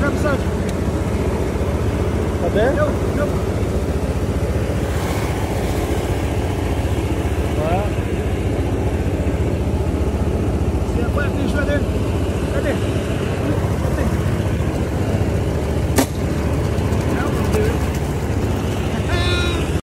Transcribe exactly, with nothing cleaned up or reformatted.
Right beside you. Up there? Nope, nope. Wow. See that flatfish right there? Right there.